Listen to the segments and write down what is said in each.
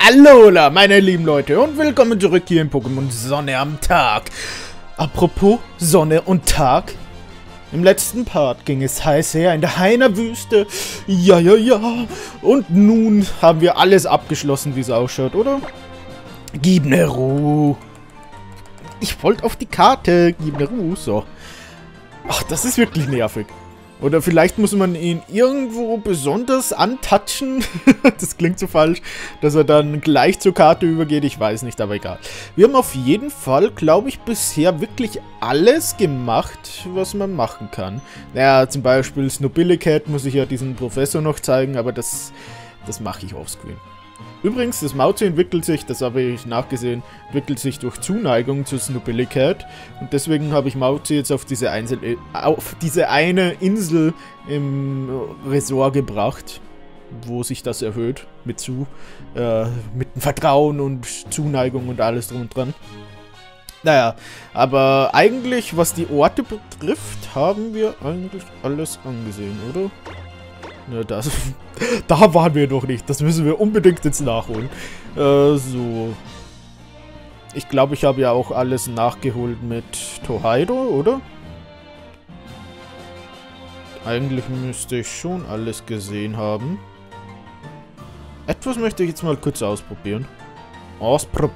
Alola, meine lieben Leute, und willkommen zurück hier in Pokémon Sonne am Tag. Apropos Sonne und Tag. Im letzten Part ging es heiß her in der Haina-Wüste. Ja. Und nun haben wir alles abgeschlossen, wie es ausschaut, oder? Gib mir Ruhe. Ich wollte auf die Karte. Gib mir Ruhe. So. Ach, das ist wirklich nervig. Oder vielleicht muss man ihn irgendwo besonders antatschen. Das klingt so falsch, dass er dann gleich zur Karte übergeht. Ich weiß nicht, aber egal. Wir haben auf jeden Fall, glaube ich, bisher wirklich alles gemacht, was man machen kann. Naja, zum Beispiel Snobillicat muss ich ja diesen Professor noch zeigen, aber das mache ich offscreen. Übrigens, das Mauzi entwickelt sich, das habe ich nachgesehen, entwickelt sich durch Zuneigung zu Snobillicat. Und deswegen habe ich Mauzi jetzt auf diese eine Insel im Resort gebracht, wo sich das erhöht mit Vertrauen und Zuneigung und alles drum und dran. Naja, aber eigentlich, was die Orte betrifft, haben wir eigentlich alles angesehen, oder? Ja, da waren wir noch nicht. Das müssen wir unbedingt jetzt nachholen. So. Ich glaube, ich habe ja auch alles nachgeholt mit Totodile, oder? Eigentlich müsste ich schon alles gesehen haben. Etwas möchte ich jetzt mal kurz ausprobieren. Da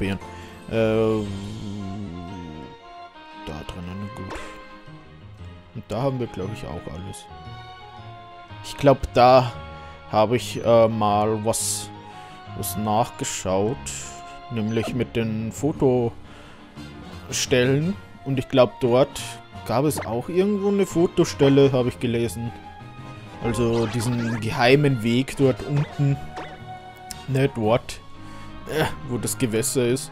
drinnen, gut. Und da haben wir, glaube ich, auch alles. Ich glaube, da habe ich mal was nachgeschaut. Nämlich mit den Fotostellen. Und ich glaube, dort gab es auch irgendwo eine Fotostelle, habe ich gelesen. Also diesen geheimen Weg dort unten. Ne, dort. Wo das Gewässer ist.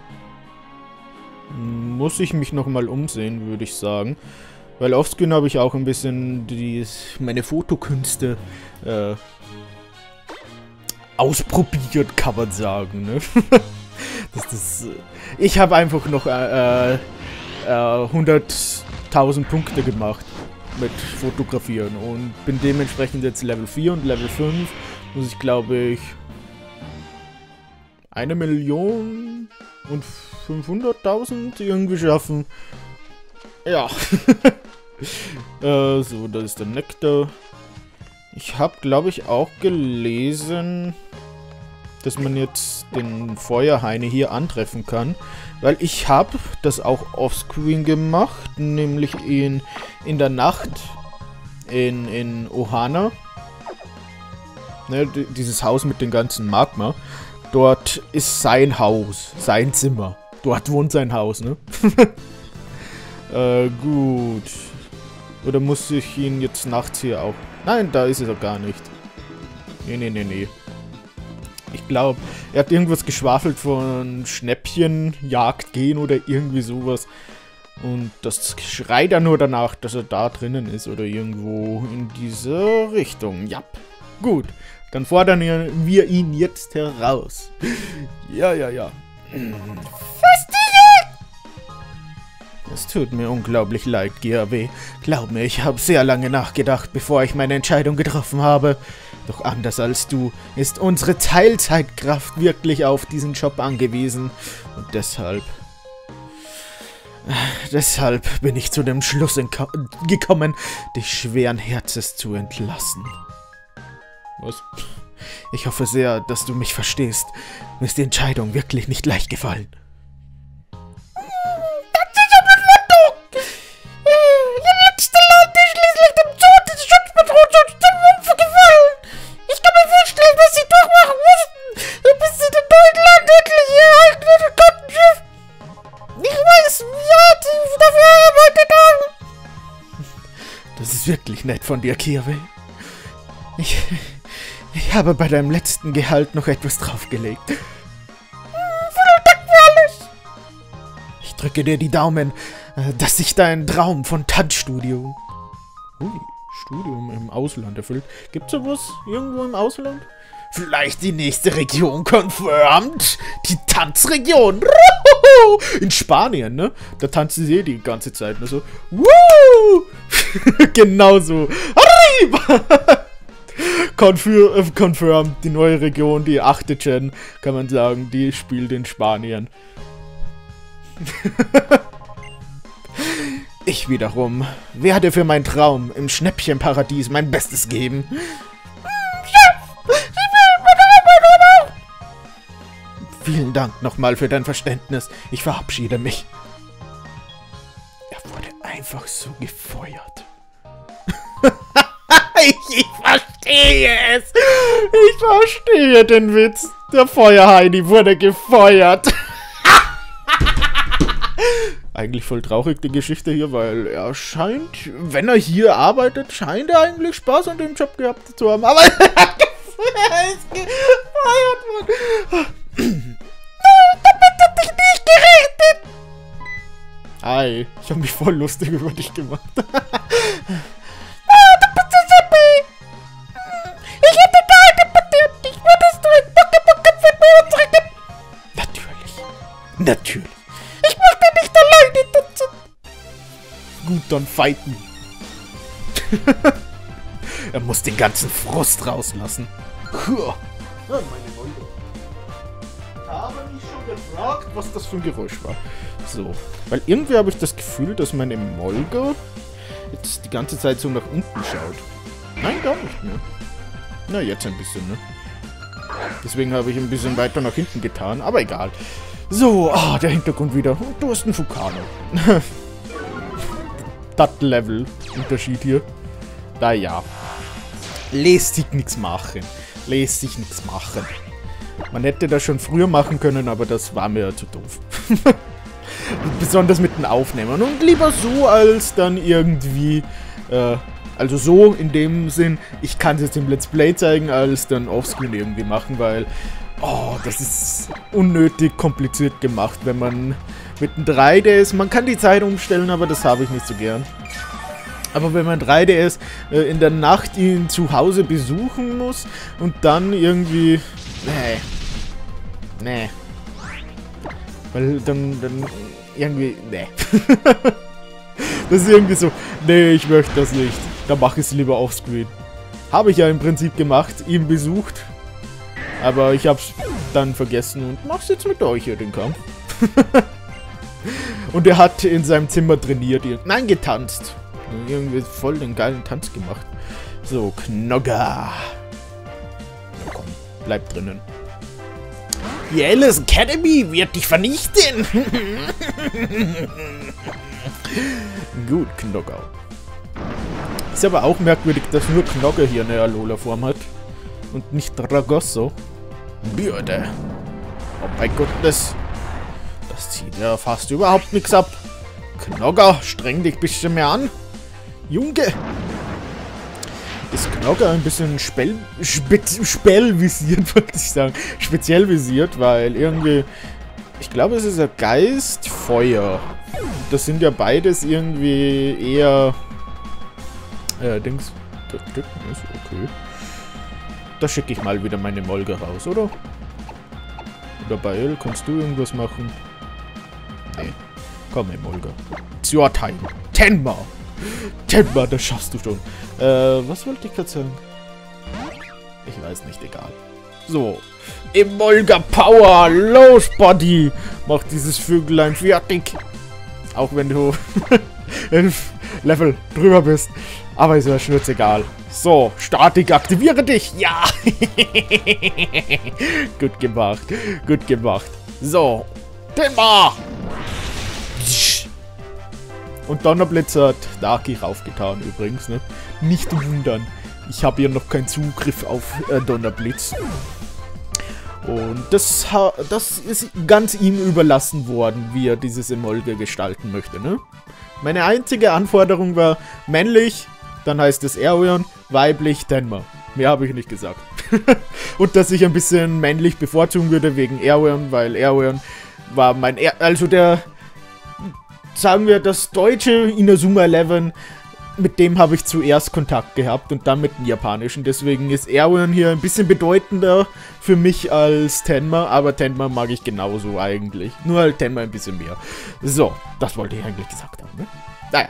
Muss ich mich nochmal umsehen, würde ich sagen. Weil offscreen habe ich auch ein bisschen meine Fotokünste ausprobiert, kann man sagen. Ne? Ich habe einfach noch 100.000 Punkte gemacht mit Fotografieren und bin dementsprechend jetzt Level 4 und Level 5 muss ich, glaube ich, 1.500.000 irgendwie schaffen. Ja. So, das ist der Nektar. Ich habe, glaube ich, auch gelesen, dass man jetzt den Feuerhaine hier antreffen kann. Weil ich habe das auch offscreen gemacht, nämlich in der Nacht in Ohana. Ne, dieses Haus mit dem ganzen Magma. Dort ist sein Haus, sein Zimmer. Dort wohnt sein Haus, ne? Gut. Oder muss ich ihn jetzt nachts hier auch... Nein, da ist er doch gar nicht. Nee. Ich glaube, er hat irgendwas geschwafelt von Schnäppchenjagd gehen oder irgendwie sowas. Und das schreit er nur danach, dass er da drinnen ist oder irgendwo in diese Richtung. Ja, gut. Dann fordern wir ihn jetzt heraus. Ja. Es tut mir unglaublich leid, GAW. Glaub mir, ich habe sehr lange nachgedacht, bevor ich meine Entscheidung getroffen habe. Doch anders als du ist unsere Teilzeitkraft wirklich auf diesen Job angewiesen. Und deshalb bin ich zu dem Schluss gekommen, dich schweren Herzens zu entlassen. Was? Ich hoffe sehr, dass du mich verstehst. Mir ist die Entscheidung wirklich nicht leicht gefallen. Das ist wirklich nett von dir, Kirwe. Ich habe bei deinem letzten Gehalt noch etwas draufgelegt. Vielen Dank für alles. Ich drücke dir die Daumen, dass sich dein Traum von Tanzstudio... Studium im Ausland erfüllt. Gibt's sowas irgendwo im Ausland? Vielleicht die nächste Region confirmed. Die Tanzregion. In Spanien, ne? Da tanzen sie die ganze Zeit. Ne? So. Woo! Genau so. Arriba! confirmed, die neue Region, die 8. Gen, kann man sagen, die spielt in Spanien. Ich wiederum werde für meinen Traum im Schnäppchenparadies mein Bestes geben. Vielen Dank nochmal für dein Verständnis. Ich verabschiede mich. Er wurde einfach so gefeuert. Ich verstehe es. Ich verstehe den Witz. Der Feuerheini wurde gefeuert. Eigentlich voll traurig die Geschichte hier, weil er scheint, wenn er hier arbeitet, scheint er eigentlich Spaß an dem Job gehabt zu haben. Aber er ist gefeuert worden. Damit hat dich nicht gerichtet. Hi, ich habe mich voll lustig über dich gemacht. Du bist so happy. Ich hätte geheiratet. Ich würdest du ein Pokémon für mir zurückgeben? Natürlich. Natürlich. Ich möchte nicht alleine tanzen. Gut, dann fighten. Er muss den ganzen Frust rauslassen. Ja, meine Molga. Ich habe mich schon gefragt, was das für ein Geräusch war. So, weil irgendwie habe ich das Gefühl, dass meine Molga jetzt die ganze Zeit so nach unten schaut. Nein, gar nicht mehr. Na, jetzt ein bisschen, ne? Deswegen habe ich ein bisschen weiter nach hinten getan, aber egal. So, der Hintergrund wieder. Und du hast einen Vulcano. Das Level-Unterschied hier. Naja. Lässt sich nichts machen. Lässt sich nichts machen. Man hätte das schon früher machen können, aber das war mir ja zu doof. Besonders mit den Aufnehmern. Und lieber so, als dann irgendwie... also so in dem Sinn, ich kann es jetzt im Let's Play zeigen, als dann offscreen irgendwie machen, weil... Oh, das ist unnötig kompliziert gemacht, wenn man mit einem 3DS... Man kann die Zeit umstellen, aber das habe ich nicht so gern. Aber wenn man 3DS in der Nacht ihn zu Hause besuchen muss und dann irgendwie... Nee. Weil dann irgendwie... Nee. Das ist irgendwie so... Nee, ich möchte das nicht. Dann mache ich es lieber offscreen. Habe ich ja im Prinzip gemacht, ihn besucht. Aber ich hab's dann vergessen und mach's jetzt mit euch hier, den Kampf. Und er hat in seinem Zimmer trainiert. Nein, getanzt. Irgendwie voll den geilen Tanz gemacht. So, Knogger. Na komm, bleib drinnen. Die Alice Academy wird dich vernichten. Gut, Knogger. Ist aber auch merkwürdig, dass nur Knogger hier eine Alola-Form hat. Und nicht Dragosso. Bürde. Oh mein Gott, das zieht ja fast überhaupt nichts ab. Knogger, streng dich ein bisschen mehr an. Junge. Ist Knogger ein bisschen speziell visiert, wollte ich sagen. Speziell visiert, weil irgendwie... Ich glaube, es ist ein Geist, Feuer. Das sind ja beides irgendwie eher... Dings... Okay. Da schicke ich mal wieder meine Molga raus, oder? Oder Bael, kannst du irgendwas machen? Nee. Komm, Molga. It's your time. Tenma! Tenma, das schaffst du schon. Was wollte ich gerade sagen? Ich weiß nicht, egal. So. Emolga Power! Los, Buddy! Mach dieses Vögelein fertig. Auch wenn du 11 Level drüber bist. Aber ist ja schnurzegal. So, Statik, aktiviere dich! Ja! Gut gemacht. Gut gemacht. So. Tenma! Und Donnerblitz hat Darky raufgetan übrigens, ne? Nicht wundern. Ich habe hier noch keinen Zugriff auf Donnerblitz. Und das ist ganz ihm überlassen worden, wie er dieses Emolga gestalten möchte, ne? Meine einzige Anforderung war männlich, dann heißt es Airweon, weiblich Tenma. Mehr habe ich nicht gesagt. Und dass ich ein bisschen männlich bevorzugen würde wegen Airweon, weil Airweon war mein... Also der... Sagen wir, das deutsche Inazuma 11, mit dem habe ich zuerst Kontakt gehabt und dann mit dem japanischen. Deswegen ist Airweon hier ein bisschen bedeutender für mich als Tenma, aber Tenma mag ich genauso eigentlich. Nur halt Tenma ein bisschen mehr. So, das wollte ich eigentlich gesagt haben, ne? Naja.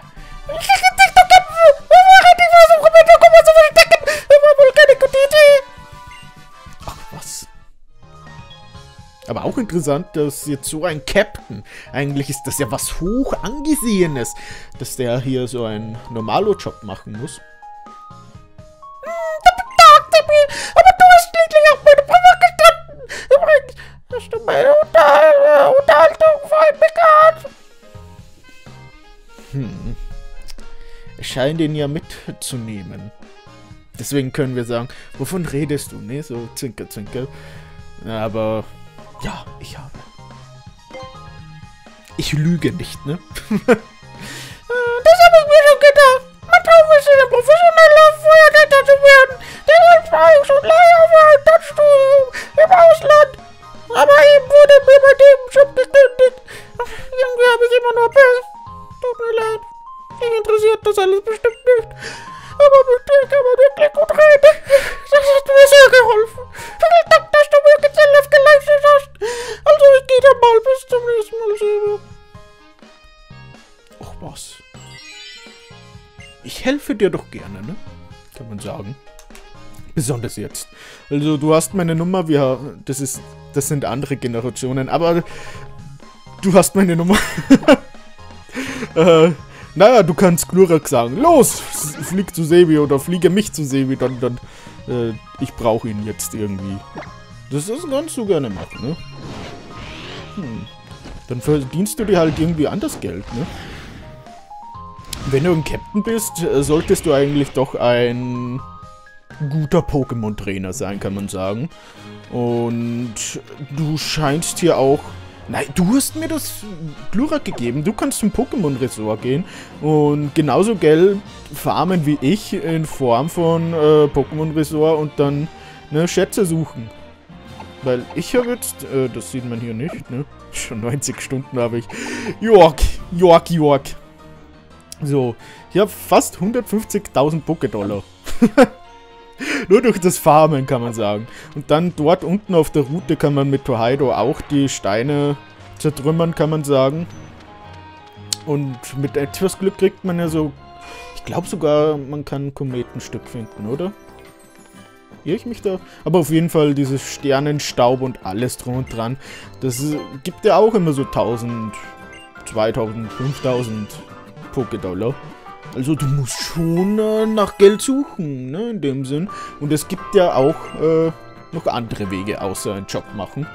auch interessant, dass jetzt so ein Captain, eigentlich ist das ja was hoch angesehenes, dass der hier so einen Normalo-Job machen muss. Aber du hast schließlich auch meine Papa gestanden. Übrigens hast du meine Unterhaltung vorhin bekannt. Es scheint ihn ja mitzunehmen. Deswegen können wir sagen, wovon redest du, ne? So Zwinker, Zwinker. Aber, ja, ich habe. Ich lüge nicht, ne? Das habe ich mir schon gedacht. Mein Traum ist, ein professioneller Feuerwehrleiter zu werden. Deshalb war ich schon lange auf ein Tanzstudium im Ausland. Aber eben wurde mir bei dem Job gekündigt. Irgendwie habe ich immer nur Pech. Tut mir leid. Mich interessiert das alles bestimmt nicht. Aber mit dir kann man wirklich gut reden. Das hat mir sehr geholfen. Vielen Dank, dass du mir jetzt live geleistet hast. Also ich gehe dann mal bis zum nächsten Mal, Sebi. Och was. Ich helfe dir doch gerne, ne? Kann man sagen. Besonders jetzt. Also du hast meine Nummer, das sind andere Generationen, aber du hast meine Nummer. Naja, du kannst Glurak sagen, los, flieg zu Sebi oder fliege mich zu Sebi, dann ich brauche ihn jetzt irgendwie. Das kannst du gerne machen, ne? Dann verdienst du dir halt irgendwie anders Geld, ne? Wenn du ein Captain bist, solltest du eigentlich doch ein guter Pokémon-Trainer sein, kann man sagen. Und du scheinst hier auch... Nein, du hast mir das Glurak gegeben. Du kannst zum Pokémon-Resort gehen und genauso Geld farmen wie ich in Form von Pokémon-Resort und dann Schätze suchen. Weil ich habe jetzt, das sieht man hier nicht, ne? Schon 90 Stunden habe ich. York. So, ich habe fast 150.000 Pokédollar. Nur durch das Farmen, kann man sagen. Und dann dort unten auf der Route kann man mit Totodile auch die Steine zertrümmern, kann man sagen. Und mit etwas Glück kriegt man ja so... Ich glaube sogar, man kann ein Kometenstück finden, oder? Irre ich mich da? Aber auf jeden Fall dieses Sternenstaub und alles drum und dran. Das gibt ja auch immer so 1000, 2000, 5000 Pokédollar. Also du musst schon nach Geld suchen, ne, in dem Sinn. Und es gibt ja auch noch andere Wege, außer einen Job machen.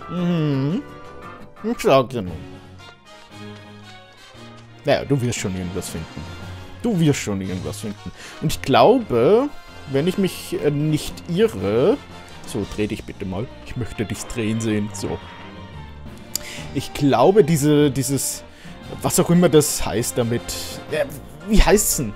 Ich sag ja nur. Naja, du wirst schon irgendwas finden. Und ich glaube, wenn ich mich nicht irre... So, dreh dich bitte mal. Ich möchte dich drehen sehen. So. Ich glaube, dieses... Was auch immer das heißt damit... wie heißt's denn?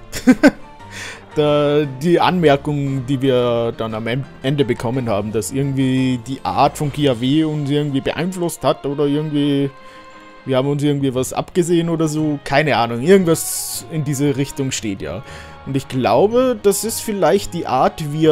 Die Anmerkung, die wir dann am Ende bekommen haben, dass irgendwie die Art von Kiawe uns irgendwie beeinflusst hat oder irgendwie... Wir haben uns irgendwie was abgesehen oder so. Keine Ahnung. Irgendwas in diese Richtung steht ja. Und ich glaube, das ist vielleicht die Art, wie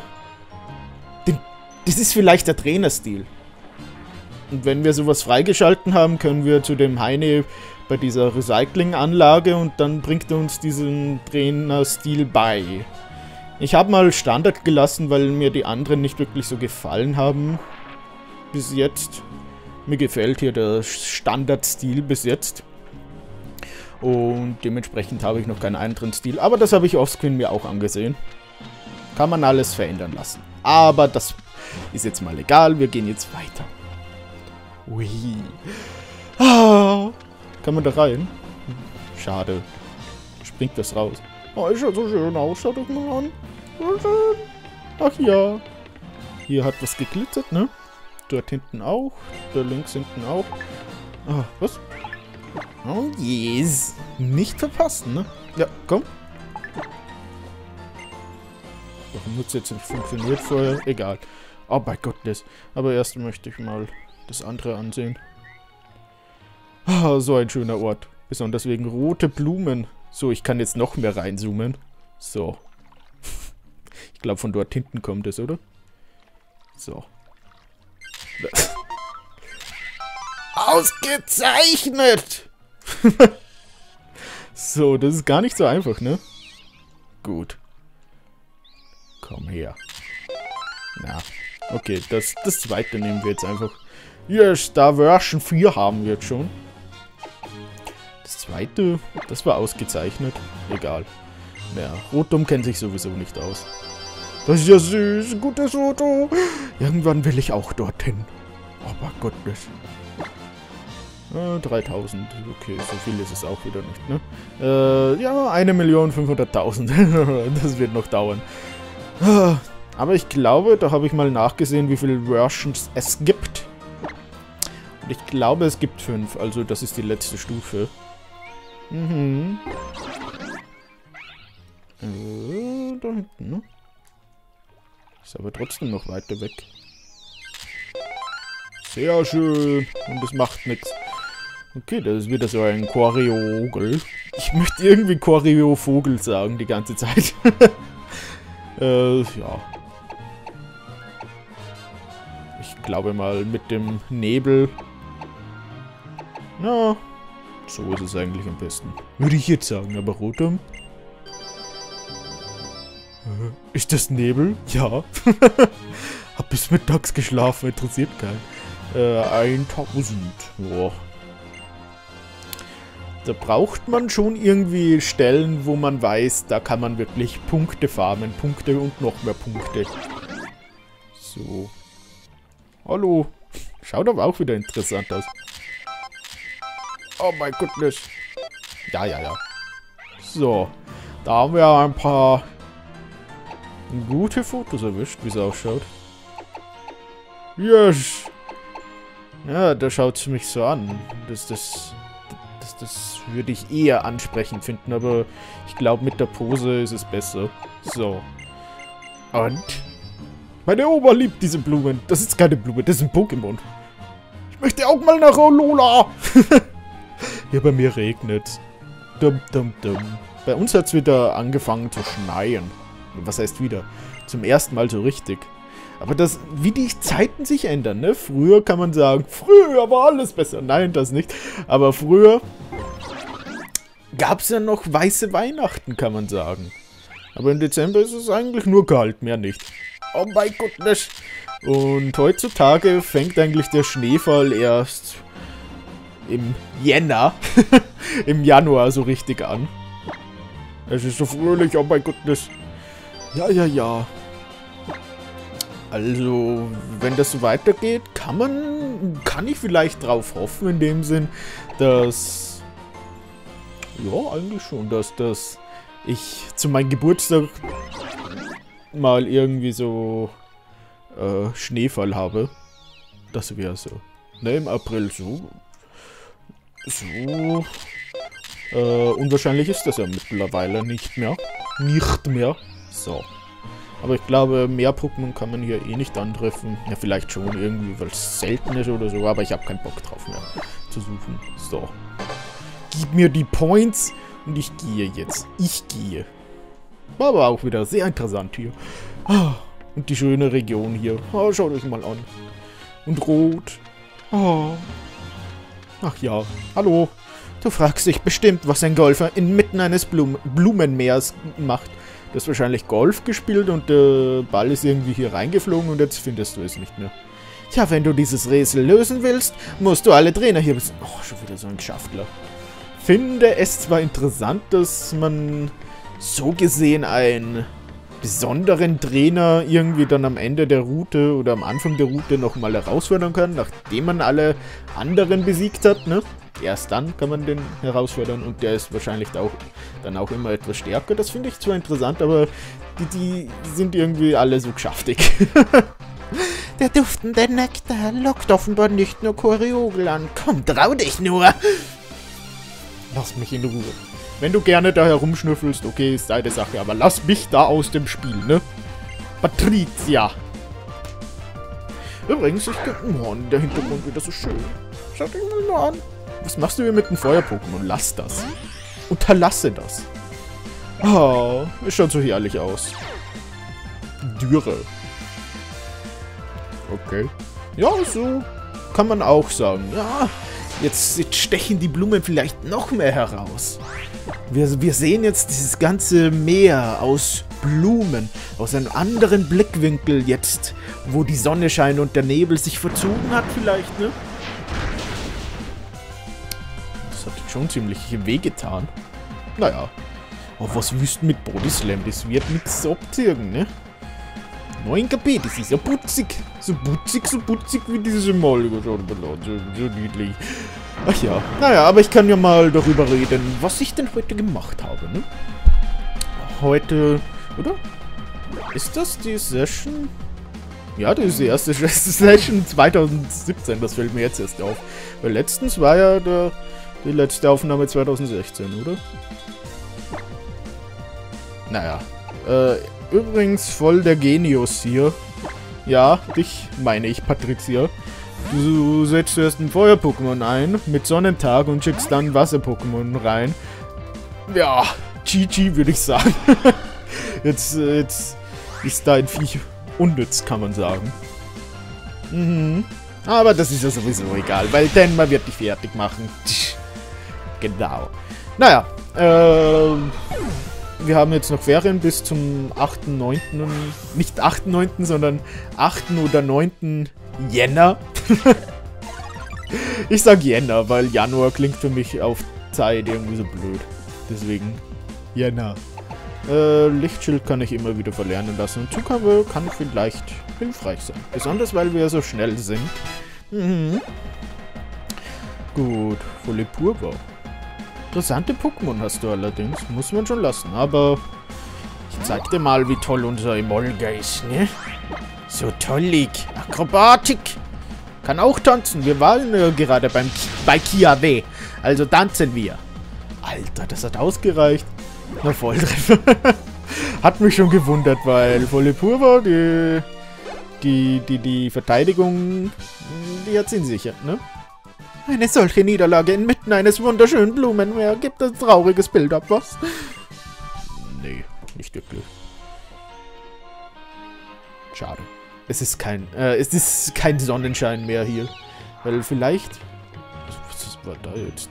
das ist vielleicht der Trainerstil. Und wenn wir sowas freigeschalten haben, können wir zu dem Heine bei dieser Recyclinganlage und dann bringt er uns diesen Trainerstil bei. Ich habe mal Standard gelassen, weil mir die anderen nicht wirklich so gefallen haben. Bis jetzt. Mir gefällt hier der Standardstil bis jetzt. Und dementsprechend habe ich noch keinen anderen Stil. Aber das habe ich offscreen mir auch angesehen. Kann man alles verändern lassen. Aber das ist jetzt mal egal. Wir gehen jetzt weiter. Ui. Ah. Kann man da rein? Schade. Springt das raus. Oh, ist ja so schön aus. Schaut euch mal an. So schön. Ach ja. Hier hat was geglitzert, ne? Dort hinten auch. Da links hinten auch. Ah, was? Oh yes. Nicht verpassen, ne? Ja, komm. Warum hat es jetzt nicht funktioniert vorher? Egal. Oh mein Gott, das. Aber erst möchte ich mal das andere ansehen. Ah, so ein schöner Ort. Besonders wegen rote Blumen. So, ich kann jetzt noch mehr reinzoomen. So. Ich glaube, von dort hinten kommt es, oder? So. Ausgezeichnet! So, das ist gar nicht so einfach, ne? Gut. Komm her. Na, okay, das zweite nehmen wir jetzt einfach. Yes, Star Version 4 haben wir jetzt schon. Das zweite, das war ausgezeichnet. Egal. Ja, Rotom kennt sich sowieso nicht aus. Das ist ja süß, ein gutes Foto. Irgendwann will ich auch dorthin. Oh mein Gott. 3000, okay, so viel ist es auch wieder nicht, ne? Ja, 1.500.000. Das wird noch dauern. Aber ich glaube, da habe ich mal nachgesehen, wie viele Versions es gibt. Und ich glaube, es gibt 5, also das ist die letzte Stufe. Mhm. Da hinten, ne? Ist aber trotzdem noch weiter weg. Sehr schön. Und es macht nichts. Okay, das ist wieder so ein Choreogel. Ich möchte irgendwie Choreovogel sagen die ganze Zeit. Ja. Ich glaube mal mit dem Nebel. Na, so ist es eigentlich am besten. Würde ich jetzt sagen, aber Rotom? Ist das Nebel? Ja. Hab bis mittags geschlafen, interessiert keinen. 1000. Boah. Da braucht man schon irgendwie Stellen, wo man weiß, da kann man wirklich Punkte farmen. Punkte und noch mehr Punkte. So. Hallo. Schaut aber auch wieder interessant aus. Oh mein Gott. Ja, ja, ja. So. Da haben wir ein paar gute Fotos erwischt, wie es ausschaut. Yes. Ja, da schaut es mich so an. Das würde ich eher ansprechend finden, aber ich glaube, mit der Pose ist es besser. So. Und? Meine Oma liebt diese Blumen. Das ist keine Blume, das ist ein Pokémon. Ich möchte auch mal nach Alola. Hier bei mir regnet. Dum, dum, dum. Bei uns hat es wieder angefangen zu schneien. Was heißt wieder? Zum ersten Mal so richtig. Aber das, wie die Zeiten sich ändern, ne? Früher kann man sagen, früher war alles besser. Nein, das nicht. Aber früher gab es ja noch weiße Weihnachten, kann man sagen. Aber im Dezember ist es eigentlich nur kalt, mehr nicht. Oh mein Gott, nicht. Und heutzutage fängt eigentlich der Schneefall erst im Jänner, im Januar so richtig an. Es ist so fröhlich, oh mein Gott, nicht. Ja, ja, ja. Also, wenn das so weitergeht, kann ich vielleicht drauf hoffen, in dem Sinn, dass, ja, eigentlich schon, dass ich zu meinem Geburtstag mal irgendwie so Schneefall habe. Das wäre so. Ne, im April so unwahrscheinlich ist das ja mittlerweile nicht mehr. Nicht mehr. So. Aber ich glaube, mehr Pokémon kann man hier eh nicht antreffen. Ja, vielleicht schon irgendwie, weil es selten ist oder so. Aber ich habe keinen Bock drauf mehr zu suchen. So. Gib mir die Points und ich gehe jetzt. Ich gehe. War aber auch wieder sehr interessant hier. Und die schöne Region hier. Schaut euch mal an. Und rot. Ach ja. Hallo. Du fragst dich bestimmt, was ein Golfer inmitten eines Blumenmeers macht. Du hast wahrscheinlich Golf gespielt und der Ball ist irgendwie hier reingeflogen und jetzt findest du es nicht mehr. Tja, wenn du dieses Rätsel lösen willst, musst du alle Trainer hier besiegen. Oh, schon wieder so ein Geschäftler. Finde es zwar interessant, dass man so gesehen einen besonderen Trainer irgendwie dann am Ende der Route oder am Anfang der Route nochmal herausfordern kann, nachdem man alle anderen besiegt hat, ne? Erst dann kann man den herausfordern und der ist wahrscheinlich dann auch immer etwas stärker. Das finde ich zwar interessant, aber die sind irgendwie alle so geschäftig. Der duftende Nektar lockt offenbar nicht nur Choreogel an. Komm, trau dich nur! Lass mich in Ruhe. Wenn du gerne da herumschnüffelst, okay, ist deine Sache, aber lass mich da aus dem Spiel, ne? Patricia! Übrigens, der Hintergrund wieder so schön. Schau dich mal nur an. Was machst du hier mit dem Feuer-Pokémon? Lass das. Unterlasse das. Oh, es schaut so herrlich aus. Dürre. Okay. Ja, so kann man auch sagen. Ja, jetzt stechen die Blumen vielleicht noch mehr heraus. Wir sehen jetzt dieses ganze Meer aus Blumen aus einem anderen Blickwinkel jetzt, wo die Sonne scheint und der Nebel sich verzogen hat vielleicht, ne? Das hat schon ziemlich wehgetan. Naja. Aber was wüssten mit Bodyslam? Das wird nichts abziehen, ne? 9 KP, das ist ja putzig. So putzig wie diese Mollige. So niedlich. Ach ja. Naja, aber ich kann ja mal darüber reden, was ich denn heute gemacht habe, ne? Heute, oder? Ist das die Session? Ja, das ist die erste Session 2017. Das fällt mir jetzt erst auf. Weil letztens war ja die letzte Aufnahme 2016, oder? Naja. Übrigens voll der Genius hier. Ja, dich meine ich, Patricia. Du setzt zuerst ein Feuer-Pokémon ein mit Sonnentag und schickst dann Wasser-Pokémon rein. Ja, GG würde ich sagen. jetzt ist dein Viech unnütz, kann man sagen. Mhm. Aber das ist ja sowieso egal, weil Denma wird dich fertig machen. Genau. Naja, wir haben jetzt noch Ferien bis zum 8.9. Nicht 8.9., sondern 8. oder 9. Jänner. Ich sag Jänner, weil Januar klingt für mich auf Zeit irgendwie so blöd. Deswegen Jänner. Lichtschild kann ich immer wieder verlernen lassen. Und Zuckerwürfel kann vielleicht hilfreich sein. Besonders, weil wir so schnell sind. Mhm. Gut, Volipurba. Interessante Pokémon hast du allerdings. Muss man schon lassen. Aber ich zeig dir mal, wie toll unser Emolga ist, ne? So tollig. Akrobatik. Kann auch tanzen. Wir waren gerade bei Kiawe. Also tanzen wir. Alter, das hat ausgereicht. Na, Volltreffer. Hat mich schon gewundert, weil Volipurba, die Verteidigung, die hat sie in sicher, ne? Eine solche Niederlage inmitten eines wunderschönen Blumenmeer gibt ein trauriges Bild ab, was? Nee, nicht wirklich. Schade. Es ist kein Sonnenschein mehr hier. Weil vielleicht... Was war da jetzt?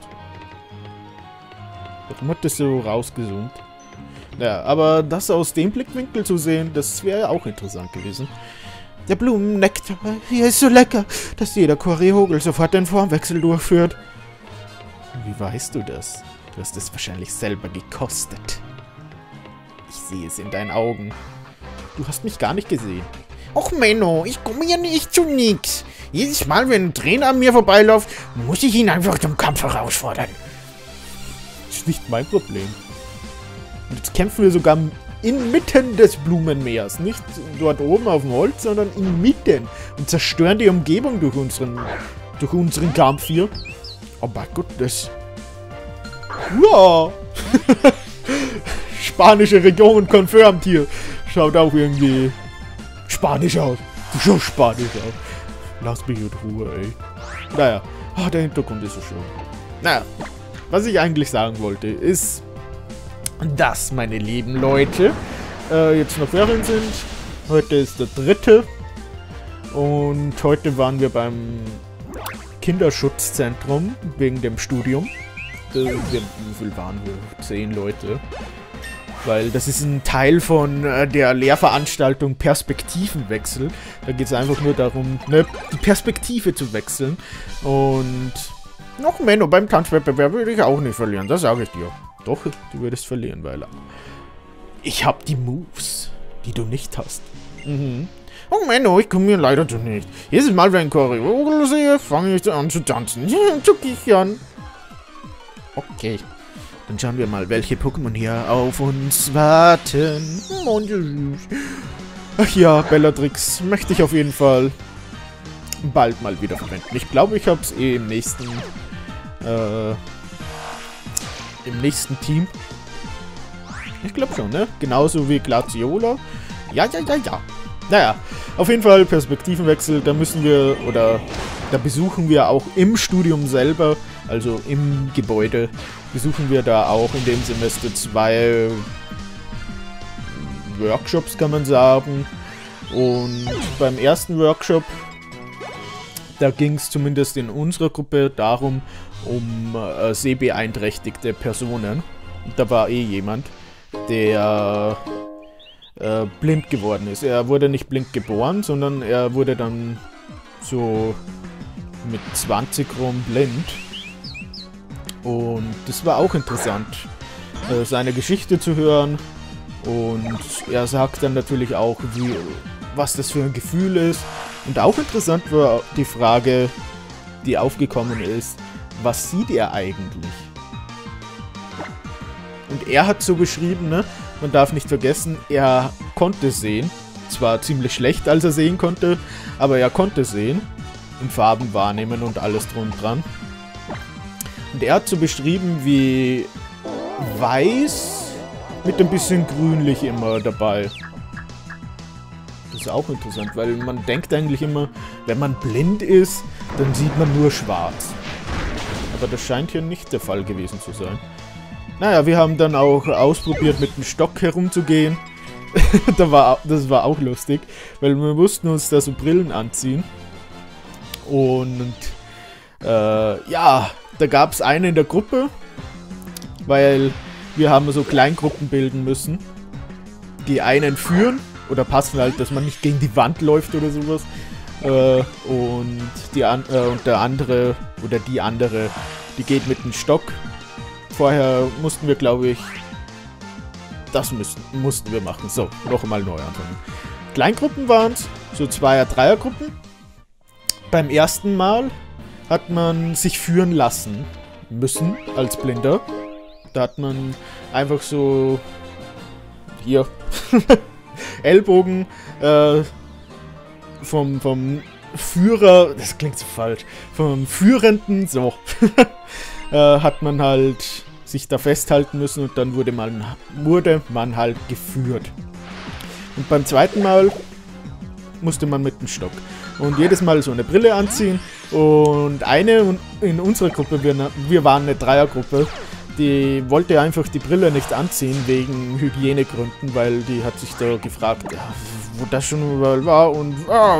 Warum hat das so rausgezoomt? Naja, aber das aus dem Blickwinkel zu sehen, das wäre ja auch interessant gewesen. Der Blumennektar hier ist so lecker, dass jeder Korihogel sofort den Formwechsel durchführt. Wie weißt du das? Du hast es wahrscheinlich selber gekostet. Ich sehe es in deinen Augen. Du hast mich gar nicht gesehen. Och Menno, ich komme ja nicht zu nix. Jedes Mal, wenn ein Trainer an mir vorbeiläuft, muss ich ihn einfach zum Kampf herausfordern. Das ist nicht mein Problem. Und jetzt kämpfen wir sogar inmitten des Blumenmeers. Nicht dort oben auf dem Holz, sondern inmitten. Und zerstören die Umgebung durch unseren Kampf hier. Oh mein Gott, das... Ja! Spanische Region confirmed hier. Schaut auch irgendwie spanisch aus. So spanisch aus. Lass mich in Ruhe, ey. Naja. Ah, der Hintergrund ist so schön. Naja. Was ich eigentlich sagen wollte, ist... dass, meine lieben Leute, jetzt noch Ferien sind. Heute ist der 3. Und heute waren wir beim Kinderschutzzentrum wegen dem Studium. Wie viel waren wir? 10 Leute. Weil das ist ein Teil von der Lehrveranstaltung Perspektivenwechsel. Da geht es einfach nur darum, ne, die Perspektive zu wechseln. Und noch Menno, beim Tanzwettbewerb würde ich auch nicht verlieren, das sage ich dir. Doch, du würdest verlieren, weil ich habe die Moves, die du nicht hast. Mhm. Oh Menno, ich komme hier leider zu nicht. Jedes Mal, wenn ich einen Choreograf sehe, fange ich an zu tanzen. Zu kichern. Okay. Dann schauen wir mal, welche Pokémon hier auf uns warten. Ach ja, Bellatrix möchte ich auf jeden Fall bald mal wieder verwenden. Ich glaube, ich habe es eh im nächsten Team. Ich glaube schon, ne? Genauso wie Glaciola. Ja. Naja, auf jeden Fall Perspektivenwechsel. Da müssen wir, oder da besuchen wir auch im Studium selber, also im Gebäude, besuchen wir da auch in dem Semester 2 Workshops, kann man sagen. Und beim ersten Workshop, da ging es zumindest in unserer Gruppe darum, um sehbeeinträchtigte Personen. Und da war eh jemand, der blind geworden ist. Er wurde nicht blind geboren, sondern er wurde dann so mit 20 rum blind. Und das war auch interessant, seine Geschichte zu hören. Und er sagt dann natürlich auch, was das für ein Gefühl ist. Und auch interessant war die Frage, die aufgekommen ist, was sieht er eigentlich? Und er hat so beschrieben, ne? Man darf nicht vergessen, er konnte sehen. Zwar ziemlich schlecht, als er sehen konnte, aber er konnte sehen. Und Farben wahrnehmen und alles drum und dran. Und er hat so beschrieben, wie weiß mit ein bisschen grünlich immer dabei. Das ist auch interessant, weil man denkt eigentlich immer, wenn man blind ist, dann sieht man nur schwarz. Aber das scheint hier nicht der Fall gewesen zu sein. Naja, wir haben dann auch ausprobiert, mit dem Stock herumzugehen. Das war auch lustig, weil wir mussten uns da so Brillen anziehen. Und ja, da gab es einen in der Gruppe, weil wir haben so Kleingruppen bilden müssen, die einen führen oder passen halt, dass man nicht gegen die Wand läuft oder sowas. Und der andere oder die andere, die geht mit dem Stock. Vorher mussten wir, glaube ich, das mussten wir machen. So, noch einmal neu anfangen. Kleingruppen waren es, so 2er-, 3er-Gruppen. Beim ersten Mal hat man sich führen lassen müssen als Blinder. Da hat man einfach so hier Ellbogen vom Führer, das klingt so falsch, vom Führenden, so, hat man halt sich da festhalten müssen und dann wurde man halt geführt. Und beim zweiten Mal musste man mit dem Stock. Und jedes Mal so eine Brille anziehen. Und eine in unserer Gruppe, wir waren eine Dreiergruppe, die wollte einfach die Brille nicht anziehen wegen Hygienegründen, weil die hat sich da gefragt, wo das schon überall war und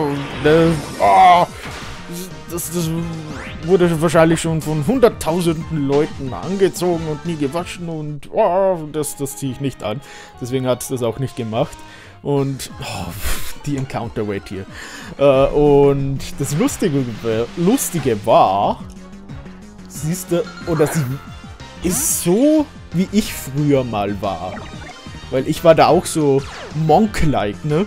das wurde wahrscheinlich schon von hunderttausenden Leuten angezogen und nie gewaschen und das ziehe ich nicht an. Deswegen hat es das auch nicht gemacht. Und die Encounter Rate hier. Und das Lustige war, siehst du, oder sie ist so, wie ich früher mal war. Weil ich war da auch so Monk-like, ne?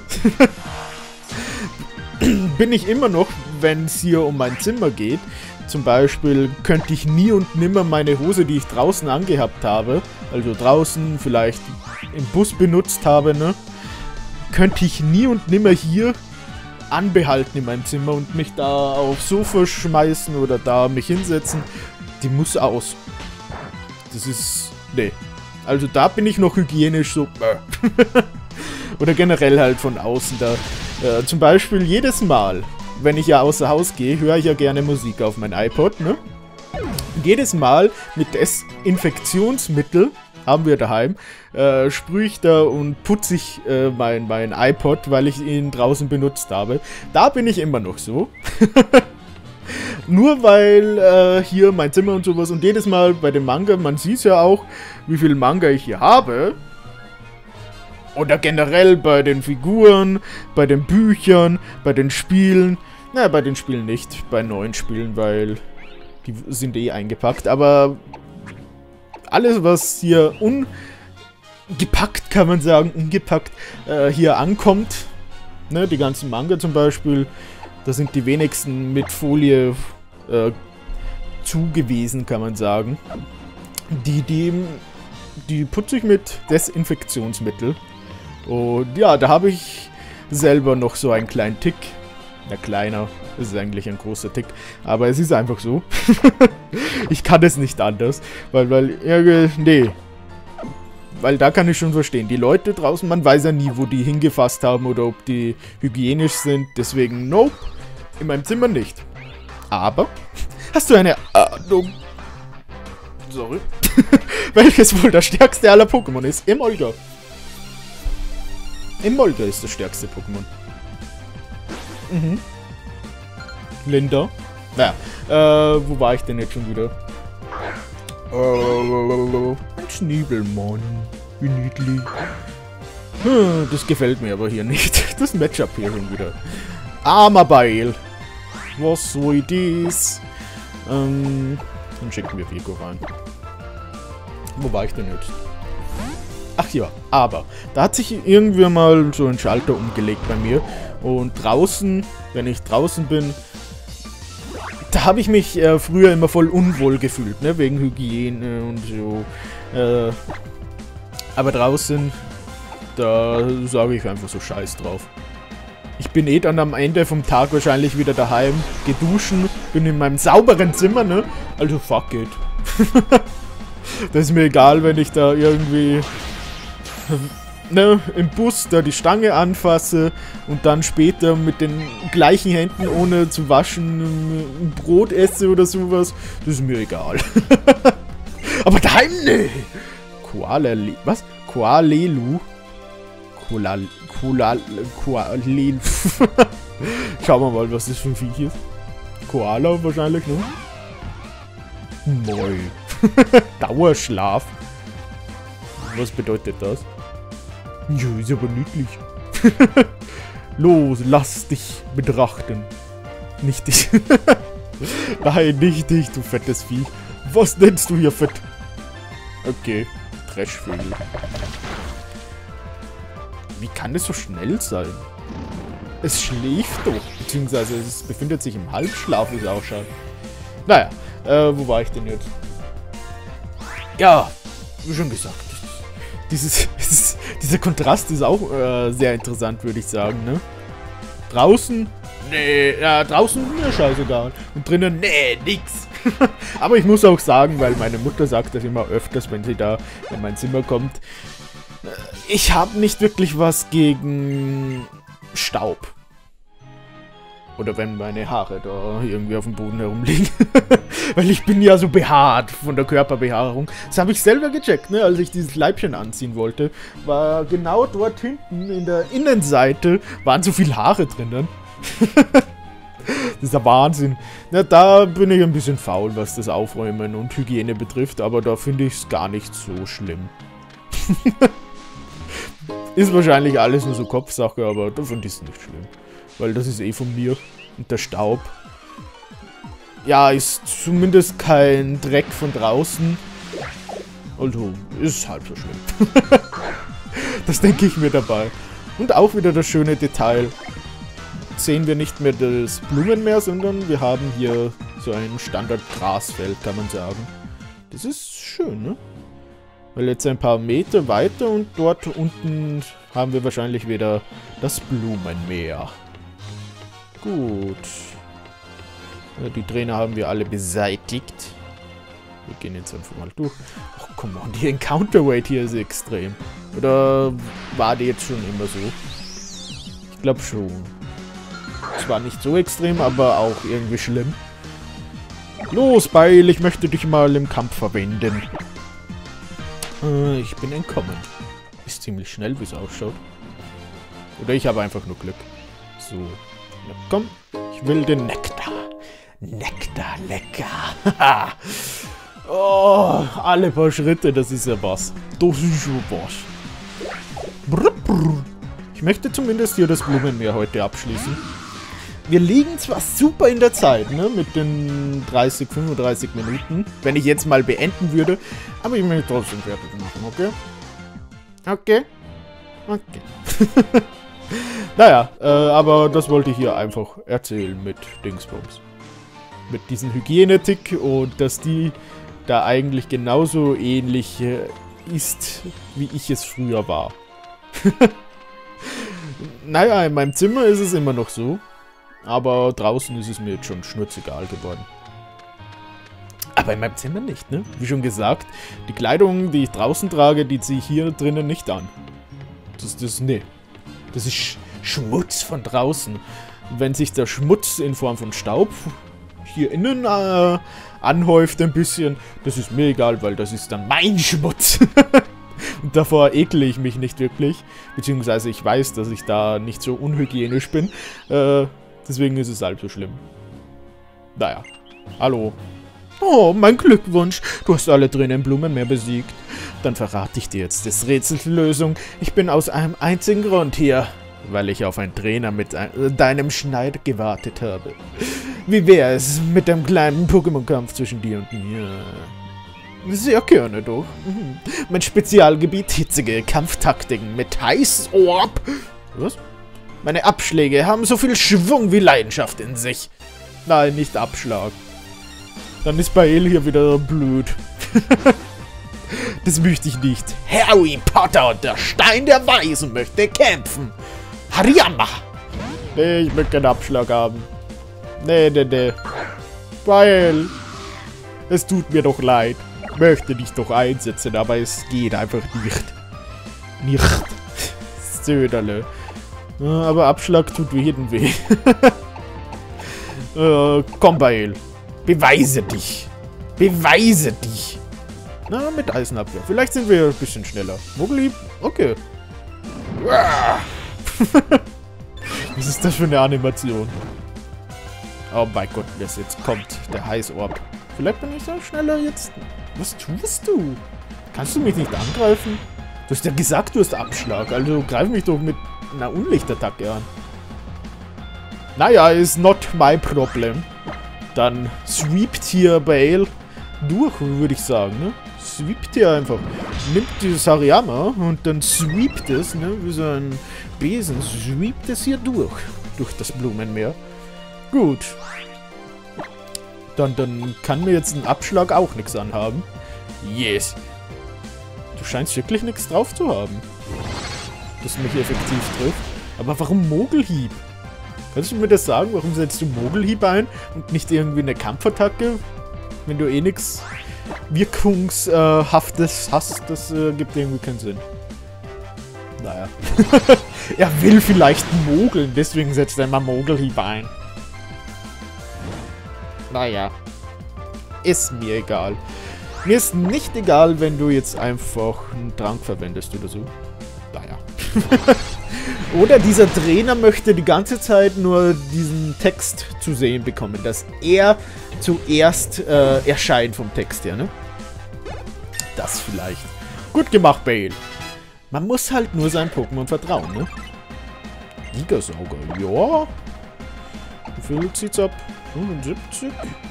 Bin ich immer noch, wenn es hier um mein Zimmer geht. Zum Beispiel könnte ich nie und nimmer meine Hose, die ich draußen angehabt habe, also draußen vielleicht im Bus benutzt habe, ne? Könnte ich nie und nimmer hier anbehalten in meinem Zimmer und mich da aufs Sofa schmeißen oder da mich hinsetzen. Die muss aus. Das ist... nee. Also da bin ich noch hygienisch so... oder generell halt von außen da. Zum Beispiel jedes Mal, wenn ich ja außer Haus gehe, höre ich ja gerne Musik auf mein iPod, ne? Und jedes Mal mit Desinfektionsmittel, haben wir daheim, sprühe ich da und putze ich mein iPod, weil ich ihn draußen benutzt habe. Da bin ich immer noch so. Nur weil hier mein Zimmer und sowas und jedes Mal bei dem Manga, man sieht ja auch, wie viel Manga ich hier habe. Oder generell bei den Figuren, bei den Büchern, bei den Spielen. Naja, bei den Spielen nicht, bei neuen Spielen, weil die sind eh eingepackt. Aber alles, was hier ungepackt, kann man sagen, ungepackt hier ankommt, ne, die ganzen Manga zum Beispiel, da sind die wenigsten mit Folie zugewiesen, kann man sagen. Die putze ich mit Desinfektionsmittel. Und ja, da habe ich selber noch so einen kleinen Tick. Na, kleiner, das ist eigentlich ein großer Tick. Aber es ist einfach so. Ich kann es nicht anders. Nee. Weil da kann ich schon verstehen. Die Leute draußen, man weiß ja nie, wo die hingefasst haben oder ob die hygienisch sind. Deswegen, nope. In meinem Zimmer nicht. Aber, hast du eine Ahnung? Sorry. Welches wohl das stärkste aller Pokémon ist? Emolga. Emolga ist das stärkste Pokémon. Mhm. Linda. Naja, wo war ich denn jetzt schon wieder? Ein Schniebelmann. Wie niedlich. Das gefällt mir aber hier nicht. Das Matchup hier schon wieder. Armabeil. Was soll dies? Dann schicken wir Vigo rein. Wo war ich denn jetzt? Ach ja, aber da hat sich irgendwie mal so ein Schalter umgelegt bei mir. Und draußen, wenn ich draußen bin, da habe ich mich früher immer voll unwohl gefühlt, ne? Wegen Hygiene und so. Aber draußen, da sage ich einfach so Scheiß drauf. Ich bin eh dann am Ende vom Tag wahrscheinlich wieder daheim, geduschen, bin in meinem sauberen Zimmer, ne? Also fuck it. Das ist mir egal, wenn ich da irgendwie, ne, im Bus da die Stange anfasse und dann später mit den gleichen Händen, ohne zu waschen, ein Brot esse oder sowas. Das ist mir egal. Aber daheim, ne! Was? Koalelu? Koalelu. Schauen wir mal, was das für ein Viech ist. Koala wahrscheinlich, ne? Moi. Dauerschlaf. Was bedeutet das? Ja, ist aber niedlich. Los, lass dich betrachten. Nicht dich. Nein, nicht dich, du fettes Vieh. Was nennst du hier fett? Okay, Trashvögel. Wie kann es so schnell sein? Es schläft doch. Beziehungsweise es befindet sich im Halbschlaf, wie es ausschaut. Naja, wo war ich denn jetzt? Ja, wie schon gesagt. Dieser Kontrast ist auch sehr interessant, würde ich sagen, ne? Draußen? Nee, ja, draußen mir scheißegal. Und drinnen? Nee, nix. Aber ich muss auch sagen, weil meine Mutter sagt das immer öfters, wenn sie da in mein Zimmer kommt. Ich habe nicht wirklich was gegen Staub. Oder wenn meine Haare da irgendwie auf dem Boden herumliegen. Weil ich bin ja so behaart von der Körperbehaarung. Das habe ich selber gecheckt, ne? Als ich dieses Leibchen anziehen wollte. War genau dort hinten in der Innenseite waren so viele Haare drinnen. Das ist der Wahnsinn. Na, da bin ich ein bisschen faul, was das Aufräumen und Hygiene betrifft. Aber da finde ich es gar nicht so schlimm. Ist wahrscheinlich alles nur so Kopfsache, aber da finde ich es nicht schlimm. Weil das ist eh von mir. Und der Staub, ja, ist zumindest kein Dreck von draußen. Also, ist halb so schlimm. Das denke ich mir dabei. Und auch wieder das schöne Detail. Sehen wir nicht mehr das Blumenmeer, sondern wir haben hier so ein Standard-Grasfeld, kann man sagen. Das ist schön, ne? Weil jetzt ein paar Meter weiter und dort unten haben wir wahrscheinlich wieder das Blumenmeer. Gut. Die Trainer haben wir alle beseitigt. Wir gehen jetzt einfach mal durch. Ach, komm on, die Encounter Rate hier ist extrem. Oder war die jetzt schon immer so? Ich glaube schon. Zwar nicht so extrem, aber auch irgendwie schlimm. Los, Beil, ich möchte dich mal im Kampf verwenden. Ich bin entkommen. Ist ziemlich schnell, wie es ausschaut. Oder ich habe einfach nur Glück. So. Na komm, ich will den Nektar. Nektar, lecker. Oh, alle paar Schritte, das ist ja was. Das ist schon was. Brr, brr. Ich möchte zumindest hier das Blumenmeer heute abschließen. Wir liegen zwar super in der Zeit, ne, mit den 30, 35 Minuten, wenn ich jetzt mal beenden würde, aber ich möchte trotzdem fertig machen, okay? Okay? Okay. Naja, aber das wollte ich hier einfach erzählen mit Dingsbums. Mit diesem Hygienetick und dass die da eigentlich genauso ähnlich ist, wie ich es früher war. Naja, in meinem Zimmer ist es immer noch so. Aber draußen ist es mir jetzt schon schnurzegal geworden. Aber in meinem Zimmer nicht, ne? Wie schon gesagt, die Kleidung, die ich draußen trage, die ziehe ich hier drinnen nicht an. Nee. Das ist Schmutz von draußen. Und wenn sich der Schmutz in Form von Staub hier innen anhäuft ein bisschen, das ist mir egal, weil das ist dann mein Schmutz. Und davor ekle ich mich nicht wirklich. Beziehungsweise ich weiß, dass ich da nicht so unhygienisch bin. Deswegen ist es halb so schlimm. Naja. Hallo. Oh, mein Glückwunsch. Du hast alle Tränen im Blumenmeer besiegt. Dann verrate ich dir jetzt das Rätsels Lösung. Ich bin aus einem einzigen Grund hier. Weil ich auf einen Trainer mit deinem Schneid gewartet habe. Wie wäre es mit dem kleinen Pokémon-Kampf zwischen dir und mir? Sehr gerne doch. Mein Spezialgebiet, hitzige Kampftaktiken mit Heißorb. Was? Meine Abschläge haben so viel Schwung wie Leidenschaft in sich. Nein, nicht Abschlag. Dann ist Bael hier wieder blöd. Das möchte ich nicht. Harry Potter und der Stein der Weisen möchte kämpfen. Hariyama! Nee, ich möchte keinen Abschlag haben. Nee. Bael. Es tut mir doch leid. Ich möchte dich doch einsetzen, aber es geht einfach nicht. Nicht. Söderle. Aber Abschlag tut jedem weh. Komm, Bael. Beweise dich. Beweise dich. Na, mit Eisenabwehr. Vielleicht sind wir ein bisschen schneller. Mogli? Okay. Was ist das für eine Animation? Oh mein Gott, was jetzt kommt. Der Heißorb. Vielleicht bin ich so schneller jetzt. Was tust du? Kannst du mich nicht angreifen? Du hast ja gesagt, du hast Abschlag. Also greif mich doch mit einer Unlichtattacke an. Naja, is not my problem. Dann sweept hier Bael durch, würde ich sagen, ne? Sweept hier einfach. Nimmt dieses Hariyama und dann sweept es, ne? Wie so ein Besen. Sweept es hier durch. Durch das Blumenmeer. Gut. Dann kann mir jetzt ein Abschlag auch nichts anhaben. Yes. Du scheinst wirklich nichts drauf zu haben. Das mich effektiv trifft. Aber warum Mogelhieb? Kannst du mir das sagen? Warum setzt du Mogelhieb ein und nicht irgendwie eine Kampfattacke? Wenn du eh nichts Wirkungshaftes hast, das gibt irgendwie keinen Sinn. Naja. Er will vielleicht mogeln, deswegen setzt er mal Mogelhieb ein. Naja. Ist mir egal. Mir ist nicht egal, wenn du jetzt einfach einen Trank verwendest oder so. Naja. Oder dieser Trainer möchte die ganze Zeit nur diesen Text zu sehen bekommen, dass er zuerst erscheint vom Text her, ne? Das vielleicht. Gut gemacht, Bael. Man muss halt nur seinem Pokémon vertrauen, ne? Gigasauger, ja. Wie viel zieht's ab? 75?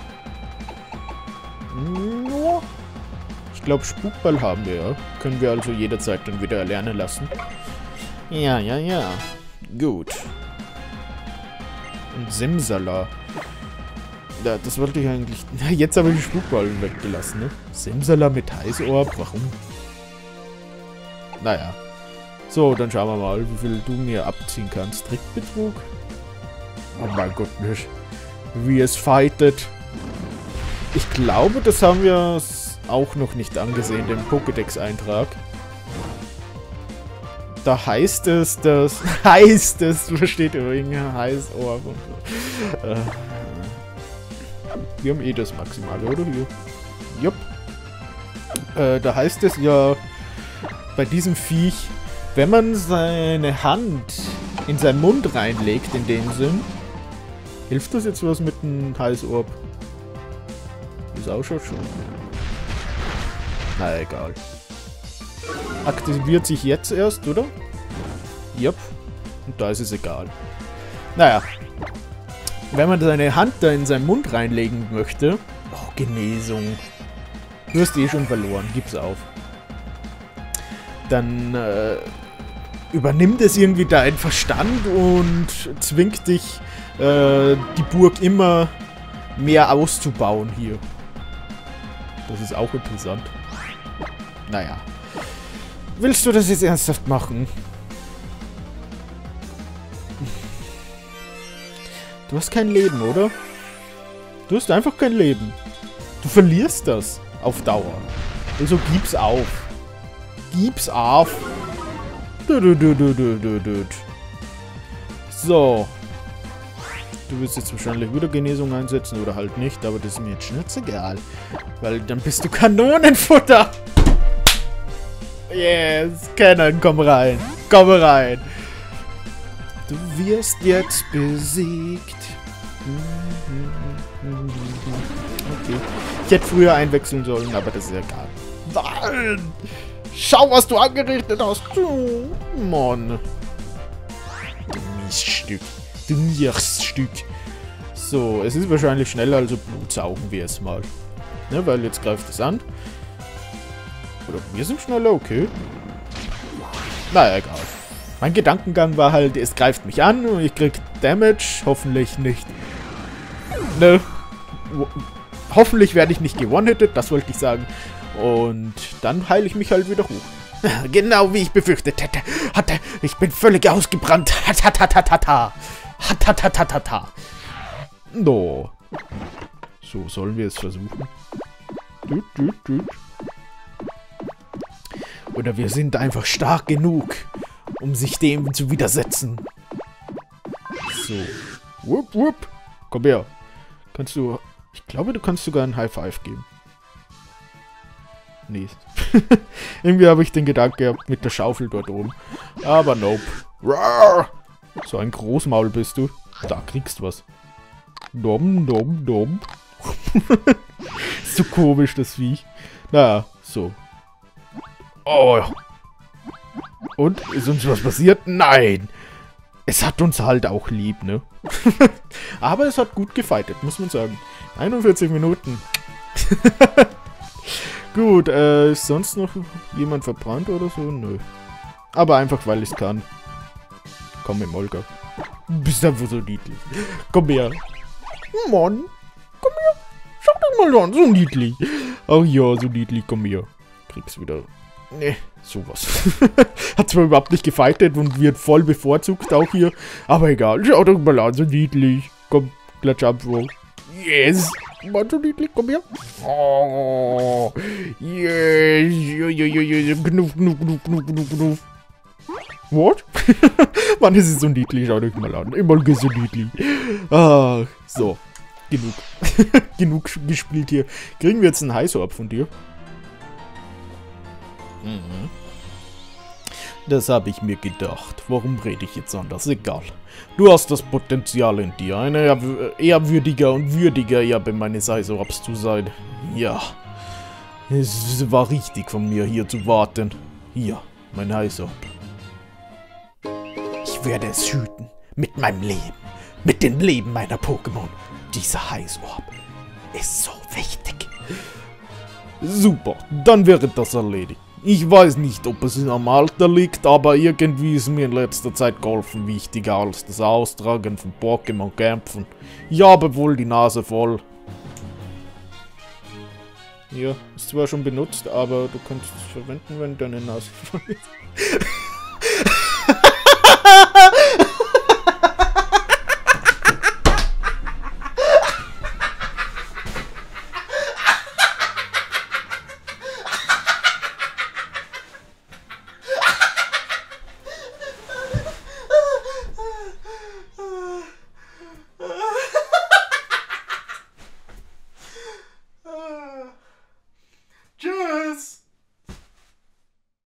Ja. Ich glaube, Spukball haben wir, ja. Können wir also jederzeit dann wieder erlernen lassen. Ja. Gut. Und Simsala. Ja, das wollte ich eigentlich... Jetzt habe ich den Spukball weggelassen, ne? Simsala mit Heißorb, warum? Naja. So, dann schauen wir mal, wie viel du mir abziehen kannst. Trickbetrug? Oh mein Gott, nicht. Wie es fightet. Ich glaube, das haben wir auch noch nicht angesehen, den Pokédex-Eintrag. Da heißt es, dass... versteht ihr, wegen Heißorb und so. Wir haben eh das Maximale, oder? Hier. Jupp. Da heißt es ja, bei diesem Viech, wenn man seine Hand in seinen Mund reinlegt, in dem Sinn, hilft das jetzt was mit dem Heißorb? Das ausschaut schon. Na, egal. Aktiviert sich jetzt erst, oder? Jupp. Und da ist es egal. Naja. Wenn man seine Hand da in seinen Mund reinlegen möchte... Oh, Genesung. Du hast eh schon verloren. Gib's auf. Dann übernimmt es irgendwie deinen Verstand und zwingt dich, die Burg immer mehr auszubauen hier. Das ist auch interessant. Naja. Willst du das jetzt ernsthaft machen? Du hast kein Leben, oder? Du hast einfach kein Leben. Du verlierst das auf Dauer. Also gib's auf. Gib's auf. So. Du willst jetzt wahrscheinlich wieder Genesung einsetzen oder halt nicht, aber das ist mir jetzt schnurzegal. Weil dann bist du Kanonenfutter. Yes, Cannon, komm rein. Komm rein. Du wirst jetzt besiegt. Okay. Ich hätte früher einwechseln sollen, aber das ist egal. Nein! Schau, was du angerichtet hast. Oh, Mann. Du Miststück. Du Miststück. So, es ist wahrscheinlich schneller, also saugen wir es mal. Ne, weil jetzt greift es an. Oder wir sind schneller, okay. Naja, egal. Mein Gedankengang war halt, es greift mich an und ich krieg Damage. Hoffentlich nicht. Ne. Hoffentlich werde ich nicht gewone-hitted, das wollte ich sagen. Und dann heile ich mich halt wieder hoch. Genau wie ich befürchtet hätte. Ich bin völlig ausgebrannt. No. So, sollen wir es versuchen? Oder wir sind einfach stark genug, um sich dem zu widersetzen. So. Wupp, wupp. Komm her. Kannst du... Ich glaube, du kannst sogar einen High Five geben. Nee. Irgendwie habe ich den Gedanken gehabt mit der Schaufel dort oben. Aber nope. Rawr. So ein Großmaul bist du. Da kriegst du was. Dom, dom, dom. So komisch, das Viech. Naja, so. Oh. Und? Ist uns was passiert? Nein. Es hat uns halt auch lieb, ne? Aber es hat gut gefightet, muss man sagen. 41 Minuten. Gut, ist sonst noch jemand verbrannt oder so? Nö. Aber einfach, weil ich es kann. Komm, Molga. Du bist einfach so niedlich. Komm her. Mann. Komm her. Schau dich mal an. So niedlich. Ach ja, so niedlich. Komm her. Krieg's wieder. Nee, sowas. Hat zwar überhaupt nicht gefightet und wird voll bevorzugt auch hier. Aber egal. Schau doch mal an. So niedlich. Komm, klatsch ab, Bro. Yes. Mann, so niedlich. Komm her. Oh. Yes. Knuff, knuff, knuff, knuff, knuff, knuff. What? Mann, es ist so niedlich. Schaut euch mal an. Immer so niedlich. Ah, so. Genug. Genug gespielt hier. Kriegen wir jetzt einen Highsorb von dir? Mhm. Das habe ich mir gedacht. Warum rede ich jetzt anders? Egal. Du hast das Potenzial in dir, ein ehrwürdiger und würdiger Erbe meines Highsorbs zu sein. Ja. Es war richtig von mir, hier zu warten. Hier, mein Highsorb. Ich werde es hüten. Mit meinem Leben. Mit dem Leben meiner Pokémon. Dieser Highsorb ist so wichtig. Super, dann wäre das erledigt. Ich weiß nicht, ob es am Alter liegt, aber irgendwie ist mir in letzter Zeit Golfen wichtiger als das Austragen von Pokémon-Kämpfen. Ich habe wohl die Nase voll. Ja, ist zwar schon benutzt, aber du kannst es verwenden, wenn deine Nase voll ist.